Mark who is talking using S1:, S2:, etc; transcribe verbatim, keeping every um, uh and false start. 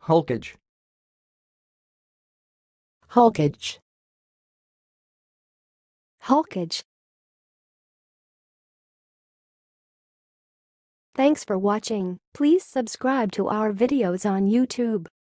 S1: hulkage,
S2: hulkage,
S3: hulkage. Thanks for watching. Please subscribe to our videos on YouTube.